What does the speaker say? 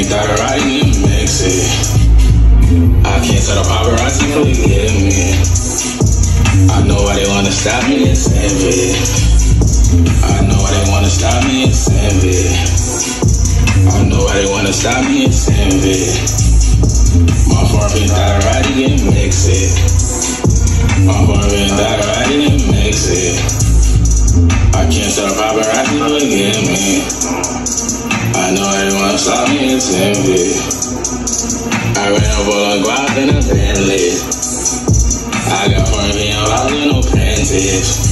Lanski-Mixy. I can't tell the paparazzi forgive me. I know why they wanna stop me, it's envy. I know why they wanna stop me, it's envy. I know why they wanna stop me, it's envy. My phone been died riding and mix it. My phone been died riding and mix it. I can't tell the paparazzi forgive me. I know why they wanna stop me, it's envy. I ran up all the guap in a Bentley. I got $4 million in no panties.